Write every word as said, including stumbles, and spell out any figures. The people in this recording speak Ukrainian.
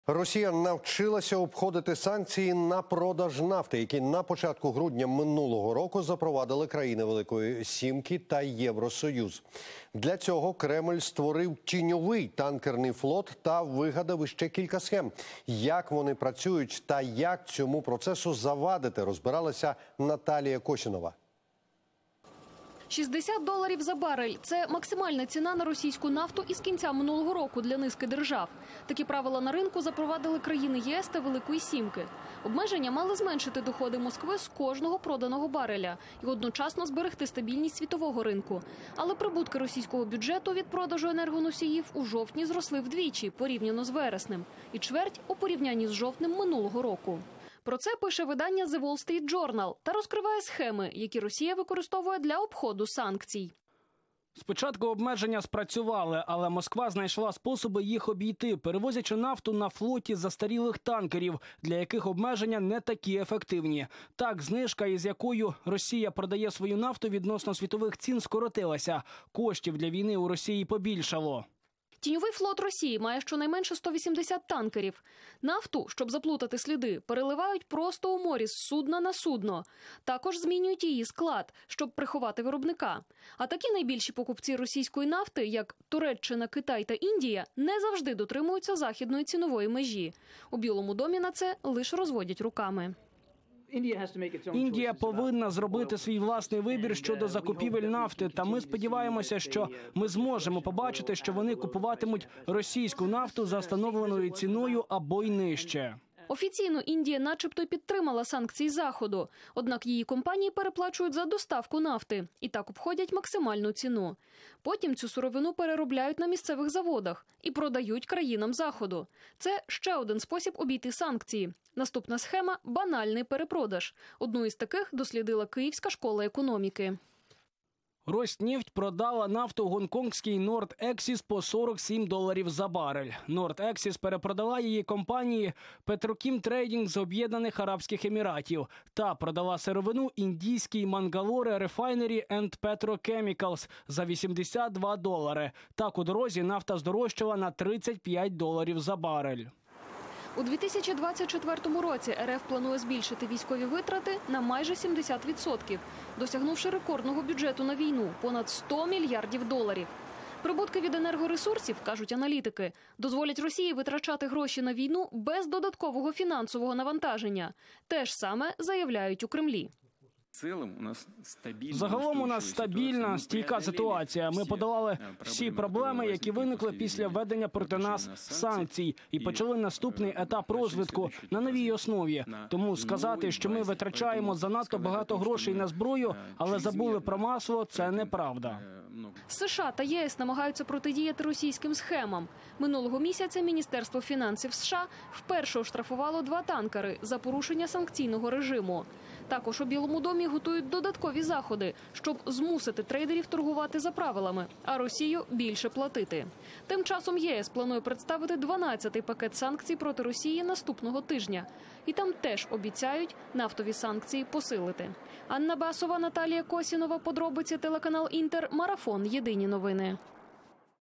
Росія навчилася обходити санкції на продаж нафти, які на початку грудня минулого року запровадили країни Великої Сімки та Євросоюз. Для цього Кремль створив тіньовий танкерний флот та вигадав іще кілька схем. Як вони працюють та як цьому процесу завадити, розбиралася Наталія Косінова. шістдесят доларів за барель – це максимальна ціна на російську нафту із кінця минулого року для низки держав. Такі правила на ринку запровадили країни ЄС та Великої Сімки. Обмеження мали зменшити доходи Москви з кожного проданого бареля і одночасно зберегти стабільність світового ринку. Але прибутки російського бюджету від продажу енергоносіїв у жовтні зросли вдвічі порівняно з вереснем і чверть у порівнянні з жовтнем минулого року. Про це пише видання The Wall Street Journal та розкриває схеми, які Росія використовує для обходу санкцій. Спочатку обмеження спрацювали, але Москва знайшла способи їх обійти, перевозячи нафту на флоті застарілих танкерів, для яких обмеження не такі ефективні. Так, знижка, із якою Росія продає свою нафту відносно світових цін, скоротилася. Коштів для війни у Росії побільшало. Тіньовий флот Росії має щонайменше сто вісімдесят танкерів. Нафту, щоб заплутати сліди, переливають просто у морі з судна на судно. Також змінюють її склад, щоб приховати виробника. А такі найбільші покупці російської нафти, як Туреччина, Китай та Індія, не завжди дотримуються західної цінової межі. У Білому домі на це лише розводять руками. Індія повинна зробити свій власний вибір щодо закупівель нафти, та ми сподіваємося, що ми зможемо побачити, що вони купуватимуть російську нафту за встановленою ціною або й нижче. Офіційно Індія начебто підтримала санкції Заходу, однак її компанії переплачують за доставку нафти і так обходять максимальну ціну. Потім цю сировину переробляють на місцевих заводах і продають країнам Заходу. Це ще один спосіб обійти санкції. Наступна схема – банальний перепродаж. Одну із таких дослідила Київська школа економіки. Роснефть продала нафту гонконгській Норд-Ексіс по сорок сім доларів за барель. Норд-Ексіс перепродала її компанії Петрокім Трейдінг з Об'єднаних Арабських Еміратів та продала сировину індійській Мангалоре Рефайнері енд Петрокемікалс за вісімдесят два долари. Так у дорозі нафта здорожчала на тридцять п'ять доларів за барель. У дві тисячі двадцять четвертому році РФ планує збільшити військові витрати на майже сімдесят відсотків, досягнувши рекордного бюджету на війну – понад сто мільярдів доларів. Прибутки від енергоресурсів, кажуть аналітики, дозволять Росії витрачати гроші на війну без додаткового фінансового навантаження. Те ж саме заявляють у Кремлі. Загалом у нас стабільна, стійка ситуація. Ми подолали всі проблеми, які виникли після введення проти нас санкцій і почали наступний етап розвитку на новій основі. Тому сказати, що ми витрачаємо занадто багато грошей на зброю, але забули про масло – це неправда. США та ЄС намагаються протидіяти російським схемам. Минулого місяця Міністерство фінансів США вперше оштрафувало два танкери за порушення санкційного режиму. Також у Білому домі готують додаткові заходи, щоб змусити трейдерів торгувати за правилами, а Росію більше платити. Тим часом ЄС планує представити дванадцятий пакет санкцій проти Росії наступного тижня. І там теж обіцяють нафтові санкції посилити. Анна Басова, Наталія Косінова, подробиці, телеканал Інтер, Марафон, Єдині новини.